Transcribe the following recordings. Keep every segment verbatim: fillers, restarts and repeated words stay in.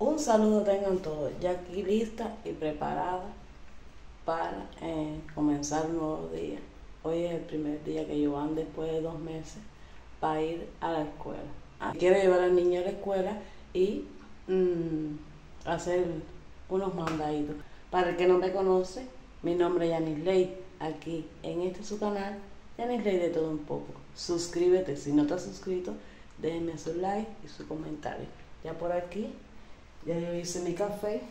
Un saludo tengan todos, ya aquí lista y preparada para eh, comenzar un nuevo día. Hoy es el primer día que Joan, después de dos meses, va a ir a la escuela. Ah, quiero llevar al niño a la escuela y mmm, hacer unos mandaditos. Para el que no me conoce, mi nombre es Yanisley. Aquí en este su canal, Yanisley de todo un poco. Suscríbete si no te has suscrito, déjenme su like y su comentario. Ya por aquí, ya yo hice mi café.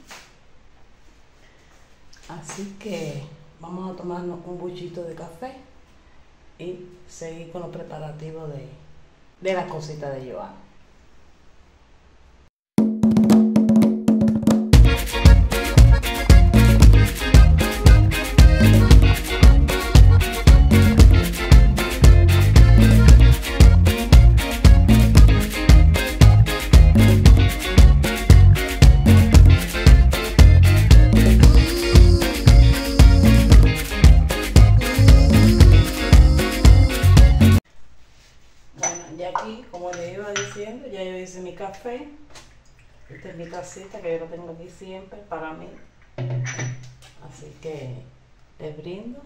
Así que vamos a tomarnos un buchito de café y seguir con los preparativos de, de las cositas de Joan. Ya aquí, como les iba diciendo, ya yo hice mi café. Esta es mi tacita que yo lo tengo aquí siempre para mí. Así que les brindo.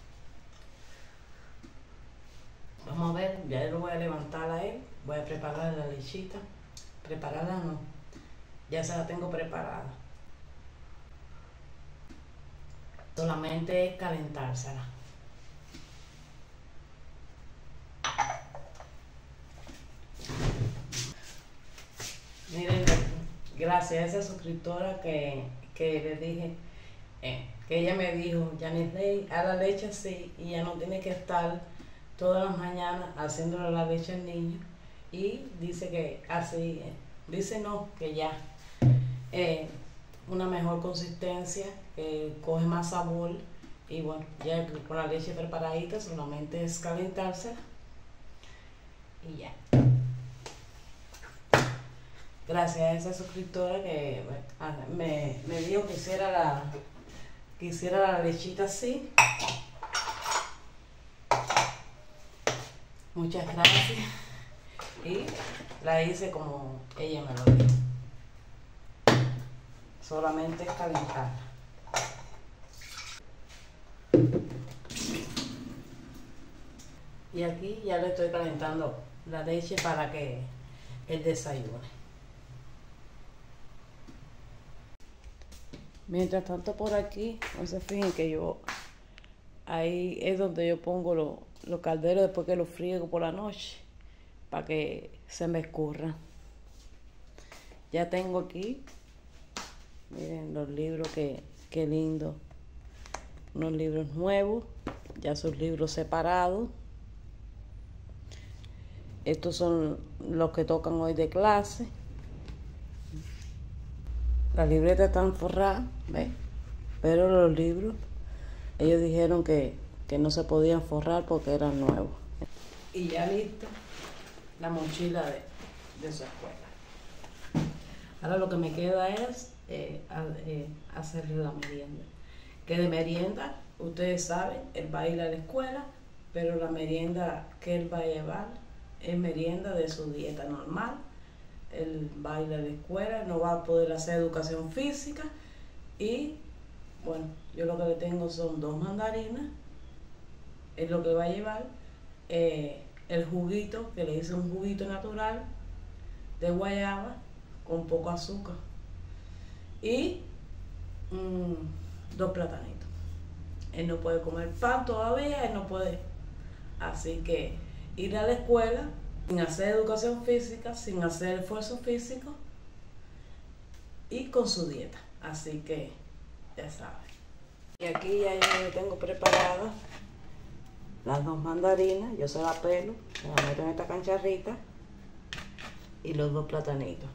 Vamos a ver, ya yo lo voy a levantar a él. Voy a preparar la lechita. Prepararla no, ya se la tengo preparada. Solamente es calentársela. Miren, gracias a esa suscriptora que, que le dije, eh, que ella me dijo, Yanisley, a la leche así, y ya no tiene que estar todas las mañanas haciéndole la leche al niño. Y dice que así, eh, dice no, que ya eh, una mejor consistencia, que coge más sabor. Y bueno, ya con la leche preparadita solamente es calentársela y ya. Gracias a esa suscriptora que me, me dijo que hiciera la, que hiciera la lechita así. Muchas gracias. Y la hice como ella me lo dijo. Solamente es calentarla. Y aquí ya le estoy calentando la leche para que él desayune. Mientras tanto por aquí, no se fijen que yo, ahí es donde yo pongo los lo calderos después que los friego por la noche, para que se me escurra. Ya tengo aquí, miren los libros, que, que lindo, unos libros nuevos, ya sus libros separados. Estos son los que tocan hoy de clase. Las libretas están forradas, ¿ves? Pero los libros, ellos dijeron que, que no se podían forrar porque eran nuevos. Y ya listo la mochila de, de su escuela. Ahora lo que me queda es eh, a, eh, hacerle la merienda. Que de merienda, ustedes saben, él va a ir a la escuela, pero la merienda que él va a llevar es merienda de su dieta normal. Él va a ir a la escuela, no va a poder hacer educación física. Y bueno, yo lo que le tengo son dos mandarinas. Es lo que va a llevar. Eh, el juguito, que le hice un juguito natural de guayaba con poco azúcar. Y mmm, dos platanitos. Él no puede comer pan todavía, él no puede. Así que ir a la escuela sin hacer educación física, sin hacer esfuerzo físico y con su dieta. Así que ya saben. Y aquí ya yo me tengo preparada las dos mandarinas. Yo se las pelo, me las meto en esta cancharrita y los dos platanitos.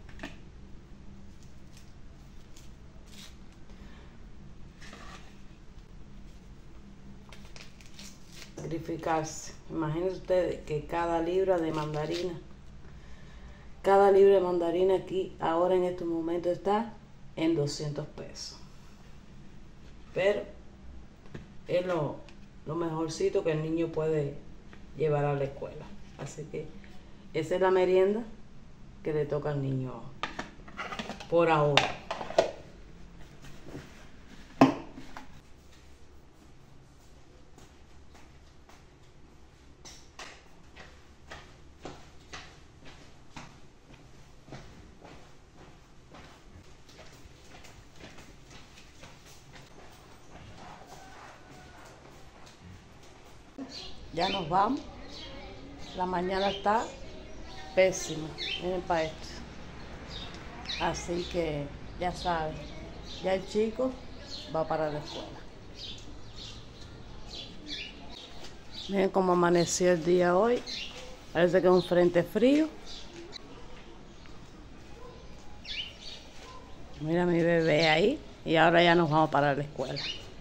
Sacrificarse. Imagínense ustedes que cada libra de mandarina, cada libra de mandarina aquí, ahora en estos momentos está en doscientos pesos. Pero es lo, lo mejorcito que el niño puede llevar a la escuela. Así que esa es la merienda que le toca al niño. por ahora. Ya nos vamos. La mañana está pésima. Miren para esto. Así que ya saben, ya el chico va para la escuela. Miren cómo amaneció el día hoy. Parece que es un frente frío. Mira mi bebé ahí. Y ahora ya nos vamos para la escuela.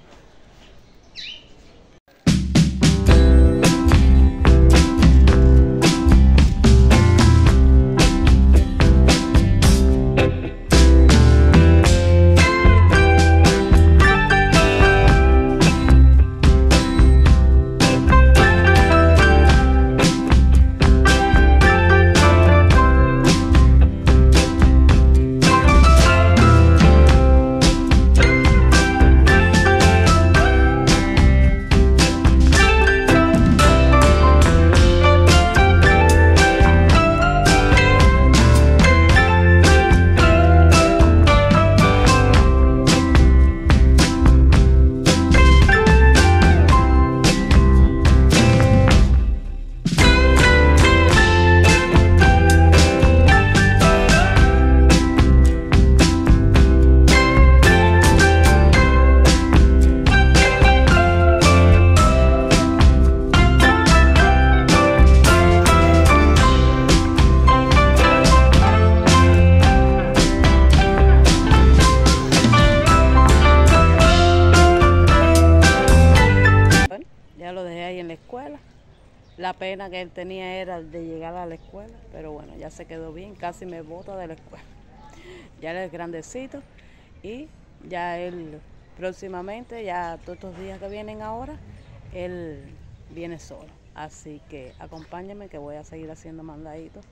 La pena que él tenía era de llegar a la escuela, pero bueno, ya se quedó bien, casi me bota de la escuela. Ya él es grandecito y ya él próximamente, ya todos estos días que vienen ahora, él viene solo. Así que acompáñenme que voy a seguir haciendo mandaditos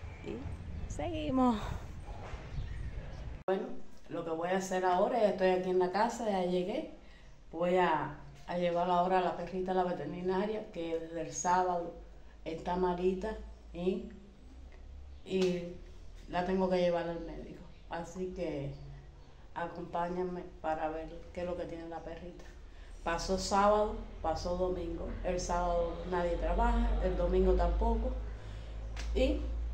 y seguimos. Bueno, lo que voy a hacer ahora, ya estoy aquí en la casa, ya llegué, voy a... a llevar ahora a la perrita a la veterinaria, que desde el sábado está malita y, y la tengo que llevar al médico. Así que acompáñenme para ver qué es lo que tiene la perrita. Pasó sábado, pasó domingo. El sábado nadie trabaja, el domingo tampoco. Y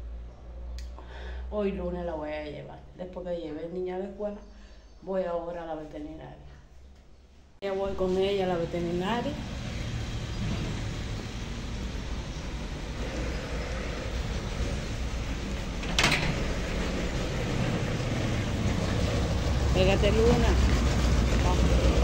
hoy lunes la voy a llevar. Después que lleve el niño a la escuela, voy ahora a la veterinaria. Ya voy con ella a la veterinaria. Pégate, Luna. Vamos.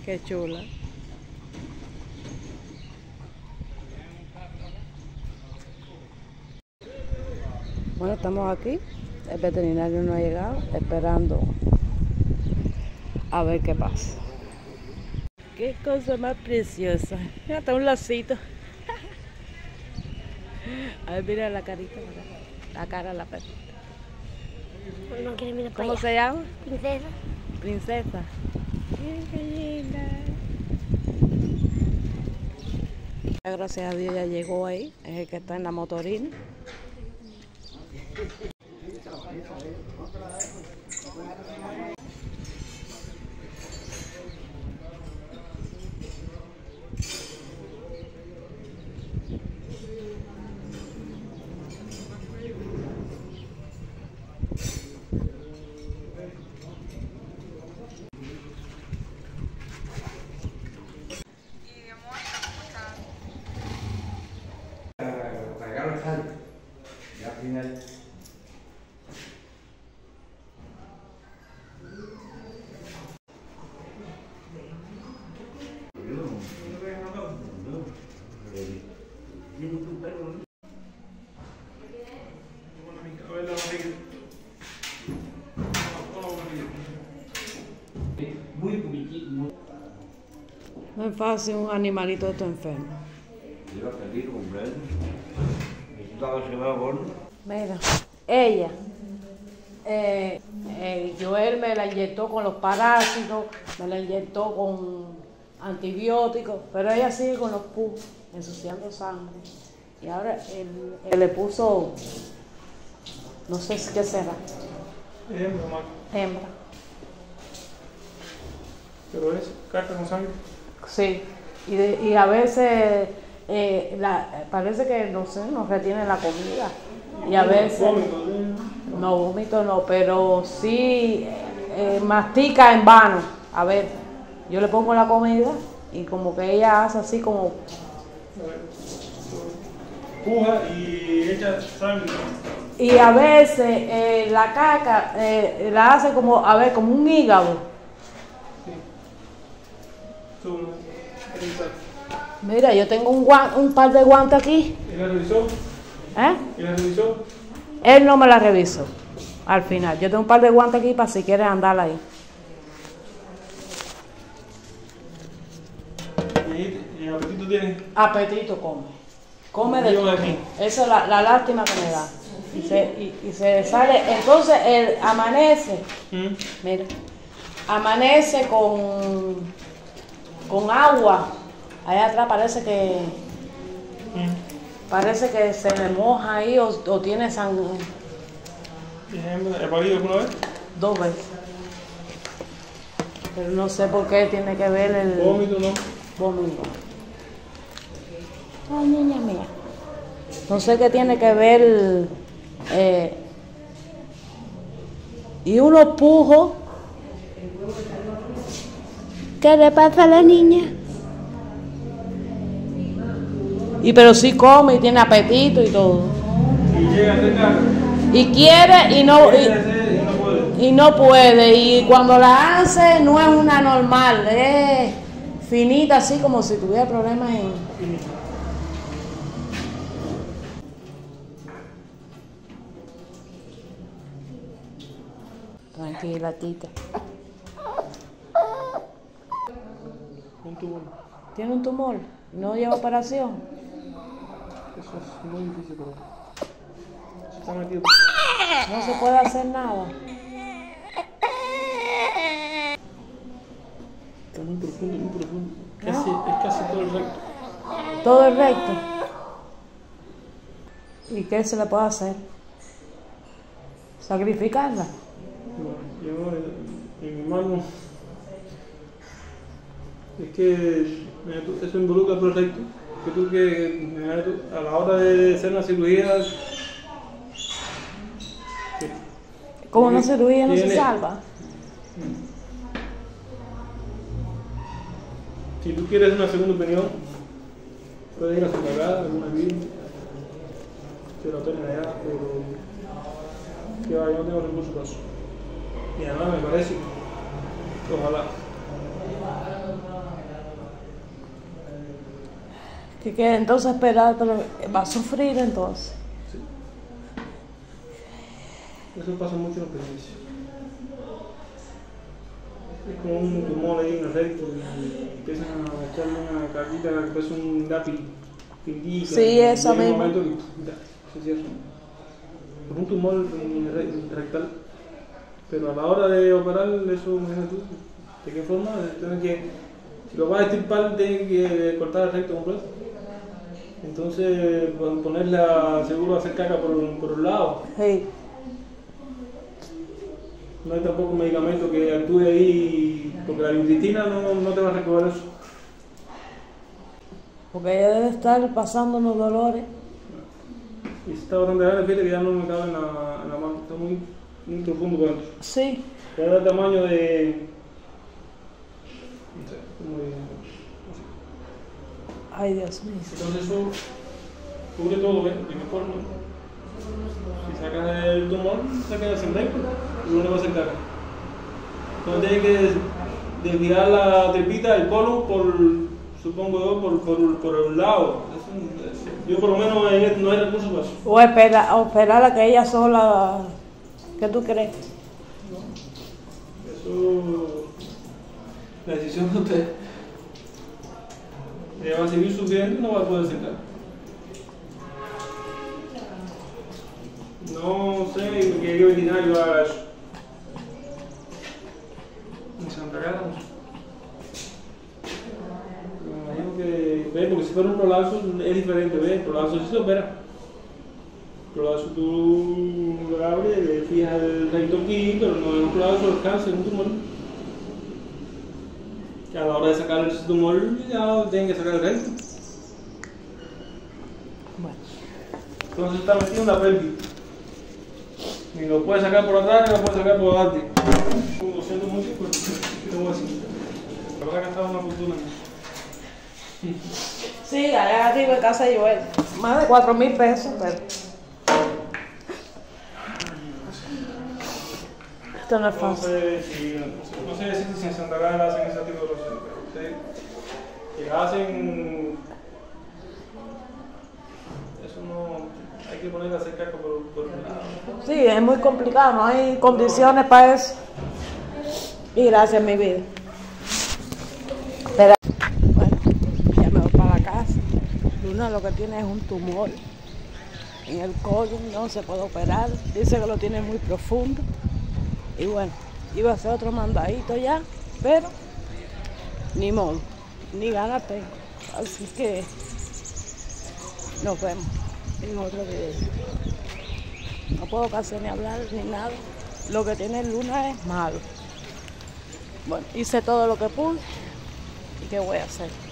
Qué chula. Bueno, estamos aquí. El veterinario no ha llegado, esperando a ver qué pasa. Qué cosa más preciosa. Mira, está un lacito. A ver, mira la carita, la cara, la perrita. No quiere mirar para ¿Cómo allá. se llama? Princesa. Princesa. Ay, qué linda. Gracias a Dios ya llegó ahí. Es el que está en la motorina. Ya final. No es fácil un animalito de esto enfermo. Yo perdí completo. Estaba llevado a bordo. Mira, ella, eh, eh, Joel me la inyectó con los parásitos, me la inyectó con antibióticos, pero ella sigue con los pus, ensuciando sangre. Y ahora él, él le puso, no sé qué será. Hembra, mamá. Hembra. Pero es carta con sangre. Sí, y, de, y a veces eh, la, parece que no sé, nos retiene la comida. Y a veces, no, vómito no, pero sí eh, mastica en vano. A ver, yo le pongo la comida y como que ella hace así como... Puja y echa sangre. Y a veces eh, la caca eh, la hace como, a ver, como un hígado. Mira, yo tengo un, guan, un par de guantes aquí. ¿Y la revisó? ¿Eh? ¿Y la revisó? Él no me la revisó al final. Yo tengo un par de guantes aquí para si quieres andar ahí. ¿Y, y apetito tiene? Apetito come. Come de Yo todo. aquí. Esa es la, la lástima que me da. Y se, y, y se sale. Entonces él amanece. ¿Mm? Mira. Amanece con, con agua. Allá atrás parece que ¿Mm? parece que se le moja ahí o, o tiene sangre. ¿Y hembra? ¿He parido alguna vez? Dos veces. Pero no sé por qué tiene que ver el ¿Vómito no? vómito. Ay, niña mía. No sé qué tiene que ver. Eh, y unos pujos. ¿Qué le pasa a la niña? Y pero sí come y tiene apetito y todo. Y llega a hacer caca. Y quiere y no Quiere y, hacer y no puede. y no puede. Y cuando la hace no es una normal, es finita así como si tuviera problemas en... Tranquila, tita. Un tubo. ¿Tiene un tumor? ¿No lleva operación? Eso es muy difícil, pero... Eso está metido. No se puede hacer nada. Está muy profundo, muy profundo. Casi, es casi todo el recto. Todo es recto. ¿Y qué se le puede hacer? ¿Sacrificarla? No, yo en mi mano es que eso involucra todo el recto. Que tú que a la hora de hacer una cirugía, Como una cirugía no se tiene- salva. si tú quieres una segunda opinión, puedes ir a su pagada, alguna clínica, que lo operen allá, pero que va, yo no tengo recursos para eso. Y además me parece que ojalá Que, que entonces esperar, pero va a sufrir entonces. Sí. Eso pasa mucho en los prejuicios. Es como un tumor ahí en el recto y empiezan a echarle una carguita que parece un lápiz que indica. Sí, eso mismo. En un momento que ya, se cierra. Es un tumor en el rectal. Pero a la hora de operar, eso, imagínate tú, ¿de qué forma? Tienes que, si lo vas a extirpar, tienes que cortar el recto completo. Entonces, ponerla seguro a hacer caca por, por un lado. Sí. No hay tampoco un medicamento que actúe ahí, porque la intestina no, no te va a recuperar eso. Porque ella debe estar pasando unos dolores. Y si está bastante grande, fíjate que ya no me cabe en la, en la mano, está muy, muy profundo por dentro. Sí. Ya da el tamaño de. No sé, como de. Ay, Dios mío. Entonces eso cubre todo, ¿ves? De qué forma. Si sacas el tumor, sacas el recto y uno va a sacar. Entonces tienes que desviar la tripita, el colon, por, supongo yo, por, por, por un lado. Eso, eso. Yo por lo menos no hay recursos para eso. O espera, o esperar a que ella sola. ¿Qué tú crees? No. Eso. La decisión de usted. Ella va a seguir sufriendo y no va a poder sacar. No sé qué veterinario haga eso. En Santa Clara no sé. Me imagino que, ve, porque si fuera un prolapso es diferente, ve, el prolapso sí se opera. El prolapso tú lo abres, le fijas el recto aquí, pero no es un prolapso, es cáncer, es un tumor. Que a la hora de sacar el tumor ya tienen que sacar el recto. Bueno. Entonces está metido en la pelvis. Ni lo puede sacar por atrás ni lo puede sacar por adelante. Lo siento mucho, pero ¿qué te voy a decir? La verdad que ha estado una fortuna. Sí, allá arriba en casa de Joel. Más de cuatro mil pesos, pero. Esto no es No fácil. sé si, no sé decir si en Santa Clara hacen ese tipo de cosas, pero ustedes que hacen. Eso no. Hay que ponerle a hacer caca por, por un lado. Sí, es muy complicado, no hay condiciones para eso. Y gracias, mi vida. Pero, bueno, ya me voy para la casa. Luna lo que tiene es un tumor en el colon, no se puede operar. Dice que lo tiene muy profundo. Y bueno, iba a hacer otro mandadito ya, pero ni modo, ni ganas tengo. Así que nos vemos en otro video. No puedo casi ni hablar ni nada. Lo que tiene Luna es malo. Bueno, hice todo lo que pude. ¿Y qué voy a hacer?